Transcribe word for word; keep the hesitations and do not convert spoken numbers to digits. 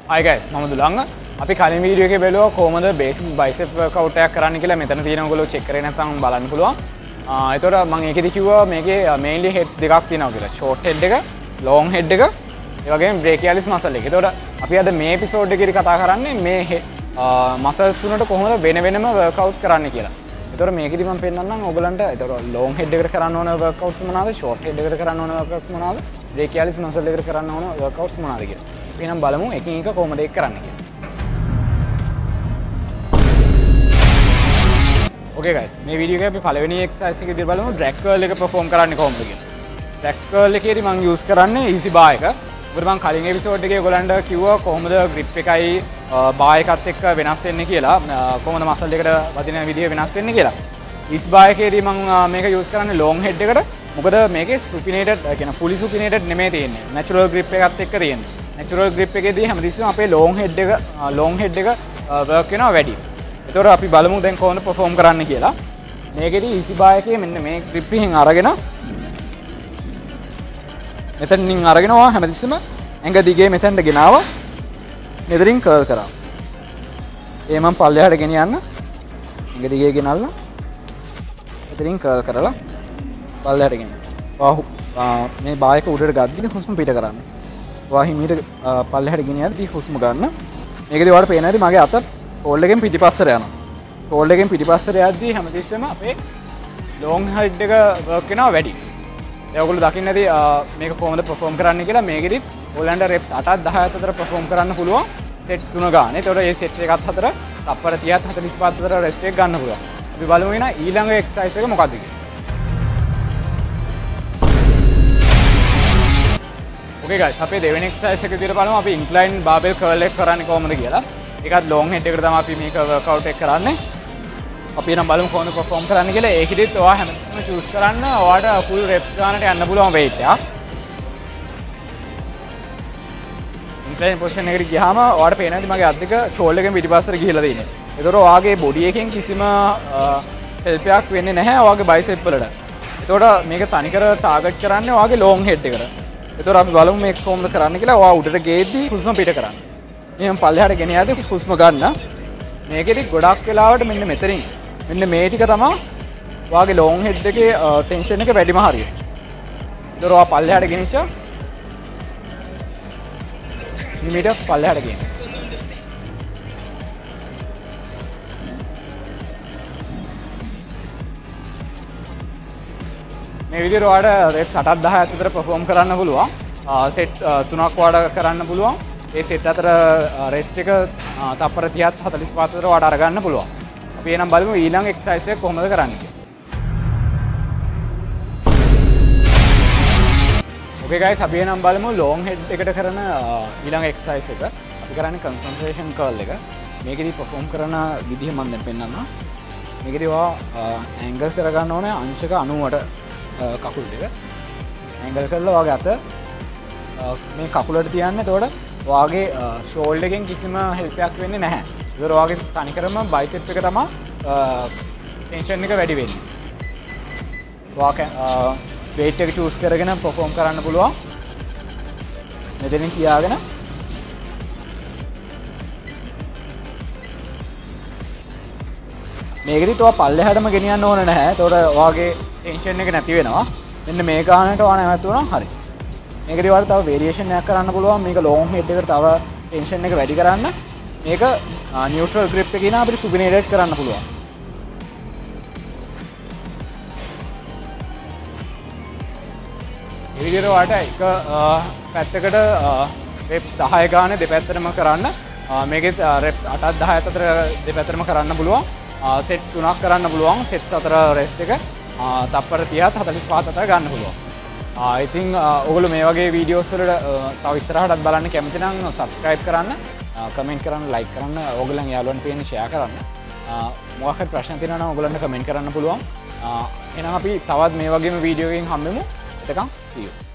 Hi guys, මම දුලංග. අපි කලින් වීඩියෝ එකේ බැලුවා කොහොමද බේසික් බයිසෙප් වර්ක්අවුට් එකක් කරන්න කියලා. මෙතන තියෙන ඔයගොල්ලෝ චෙක් කරේ නැත්නම් බලන්න පුළුවන්. ආ එතකොට මම ඒකෙදි කිව්වා මේකේ මේන්ලි හෙඩ්ස් දෙකක් තියෙනවා කියලා. ෂෝට් හෙඩ් එක, ලොන්గ్ හෙඩ් එක, ඒ වගේම බ්‍රේකියාලිස් මසල් එක. එතකොට අපි අද මේ එපිසෝඩ් එකේදී කතා කරන්නේ මේ මසල් තුනට කොහොමද වෙන වෙනම වර්ක්අවුට් කරන්න කියලා. එතකොට මේකෙදි මම පෙන්නන්නම් ඔයගලන්ට. එතකොට ලොන්గ్ හෙඩ් එකට කරන්න ඕන වර්ක්අවුට්ස් මොනවාද? ෂෝට් හෙඩ් එකට කරන්න ඕන වර්ක්අවුට්ස් මොනවාද? බ්‍රේකියාලිස් මසල් එකට කරන්න ඕන වර්ක්අවුට්ස් මොනවාද කියලා. අපි එහෙනම් බලමු එකින් එක කොහොමද ඒක කරන්න කියලා. Okay guys, මේ වීඩියෝ එකේ අපි පළවෙනි එක්සර්සයිස් එක විදිහට බලමු drag curl එක perform කරන්නේ කොහොමද කියලා. drag curl එකේදී මම use කරන්නේ easy bar එක. මොකද මම කලින් එපිසෝඩ් එකේ ඔයගලන්ට කිව්වා කොහොමද grip එකයි bar එකත් එක්ක වෙනස් වෙන්නේ කියලා. කොහොමද muscle එකට වදින විදිහ වෙනස් වෙන්නේ කියලා. easy bar එකේදී මම මේක use කරන්නේ long head එකට. මොකද මේකේ supinated, ඒ කියන්නේ fully supinated නෙමෙයි තියෙන්නේ. natural grip එකත් එක්ක තියෙන්නේ. natural grip එකේදී හැමතිස්සෙම අපේ long head එක long head එක work වෙනවා වැඩි. එතකොට අපි බලමු දැන් කොහොමද perform කරන්න කියලා. මේකෙදි easy bar එකේ මෙන්න මේ grip එකෙන් අරගෙන මෙතනින් අරගෙන ඔයා හැමතිස්සෙම ඇඟ දිගේ මෙතනට ගෙනාවා. මෙතනින් curl කරා. ඒ මම පල්ලෙහාට ගෙනියන්න. ඇඟ දිගේ ගෙනල්ලා මෙතනින් curl කරලා පල්ලෙහාට ගෙනියන්න. ඔයා මේ bar එක උඩට ගද්දී හුස්ම පිට කරන්න. ඔයා හිමීට පල්ලෙහාට ගෙනියද්දී හුස්ම ගන්න. මේකෙදි ඔයාලට පේන හැටි මගේ අත ෆෝල්ඩ් එකෙන් පිටිපස්සට යනවා. ෆෝල්ඩ් එකෙන් පිටිපස්සට යද්දී හැමතිස්සෙම අපේ ලොන්గ్ හෙඩ් එක වර්ක් වෙනවා වැඩි. ඒ ඔයගොල්ලෝ දකින්න ඇති මේක කොහොමද perform කරන්න කියලා. මේකෙදිත් ඔයගලන්ට reps අටක් දහයක් අතර perform කරන්න පුළුවන් set තුන ගන්න. ඒතකොට මේ set එකත් අතර තප්පර තිහක් හතළිස් පහක් අතර rest එක ගන්න පුළුවන්. අපි බලමු එන ඊළඟ exercise එක මොකක්ද කියලා. Okay guys, අපේ දෙවෙනි exercise එක විදිහට බලමු අපි incline barbell curl එක කරන්නේ කොහොමද කියලා. ඒකත් long head එකට තමයි අපි මේක workout එක කරන්නේ. අපි නම් බලමු කොහොමද perform කරන්න කියලා. ඒකෙදිත් ඔයා හැමතිස්සෙම choose කරන්න ඔයාට full reps ගන්නට යන්න පුළුවන් weight එකක්. incline position එකට ගියාම ඔයාට පේන හැටි මගේ අත් දෙක shoulder එකෙන් පිටිපස්සට ගිහිලා තියෙනවා. ඒතකොට ඔයාගේ body එකෙන් කිසිම help එකක් වෙන්නේ නැහැ ඔයාගේ bicep වලට. ඒතකොට මේක තනිකර target කරන්නේ ඔයාගේ long head එකට. ඒතකොට අපි බලමු මේක කොහොමද කරන්න කියලා. ඔයා උඩට ගේද්දි හුස්ම පිට කරන්න. මෙහෙම පල්ලෙහාට ගෙන යද්දී හුස්ම ගන්න. මේකෙදි ගොඩක් වෙලාවට මෙන්න මෙතනින් මෙන්න මේ ටික තමයි ඔයාගේ ලොන්గ్ හෙඩ් එකේ ටෙන්ෂන් එක වැඩිම හරිය. ඒතර ඔයා පල්ලෙහාට ගෙනිච්චා. නිමිට පල්ලෙහාට ගෙන. මේ විදිහට ඔයාලට reps අටක් දහයක් අතර perform කරන්න පුළුවන්. set තුනක් ඔයාලට කරන්න පුළුවන්. ඒ set අතර rest එක තප්පර තිහක් හතළිස් පහක් අතර ඔයාලට අරගන්න පුළුවන්. අපි එහෙනම් බලමු ඊළඟ exercise එක කොහොමද කරන්නේ කියලා. Okay guys, අපි එහෙනම් බලමු long head එකට කරන ඊළඟ exercise එක. අපි කරන්නේ concentration curl එක. මේකෙදි perform කරන විදිහ මම දැන් පෙන්නන්නම්. මේකෙදි ඔයා angle කරගන්න ඕනේ අංශක නවයට කකුල් දෙක. angle කරලා ඔයාගේ අත මේ කකුලට තියන්න. එතකොට ඔයාගේ ෂෝල්ඩර් එකෙන් කිසිම හෙල්ප් එකක් වෙන්නේ නැහැ. ඒතර ඔයාගේ තනිකරම බයිසෙප් එක තමයි ටෙන්ෂන් එක වැඩි වෙන්නේ. ඔයා weight එක choose කරගෙන perform කරන්න පුළුවන්. මෙතනින් තියාගෙන මේකෙදිත් ඔයා පල්ලෙහාටම ගෙනියන්න ඕන නැහැ. ඒතකොට ඔයාගේ ටෙන්ෂන් එක නැති වෙනවා. මෙන්න මේ ගානට ඔයා නැවතුණා හරි. මේකදී ඔයාලට තව variation එකක් කරන්න පුළුවන්. මේක long head එකට තව tension එක වැඩි කරන්න. මේක neutral grip එකේ ඉඳන් අපිට supinated කරන්න පුළුවන්. මේ විදිහට ඔයාලට එක පැත්තකට reps දහය ගානේ දෙපැත්තටම කරන්න. මේකෙත් reps අටක් දහයක් අතර දෙපැත්තටම කරන්න පුළුවන්. sets තුනක් කරන්න පුළුවන්. sets අතර rest එක තප්පර තිහක් හතළිස් පහක් අතර ගන්න පුළුවන්. I think ඔයගොල්ලෝ මේ වගේ වීඩියෝස් වලට තව ඉස්සරහටත් බලන්න කැමති නම් subscribe කරන්න, comment කරන්න, like කරන්න, ඔයගොල්ලන් යාළුවන්ට පේන්න share කරන්න. මොකක් හරි ප්‍රශ්න තියෙනවා නම් ඔයගොල්ලන්ට comment කරන්න පුළුවන්. එහෙනම් අපි තවත් මේ වගේම වීඩියෝ එකකින් හම්බෙමු. එතකන් see you.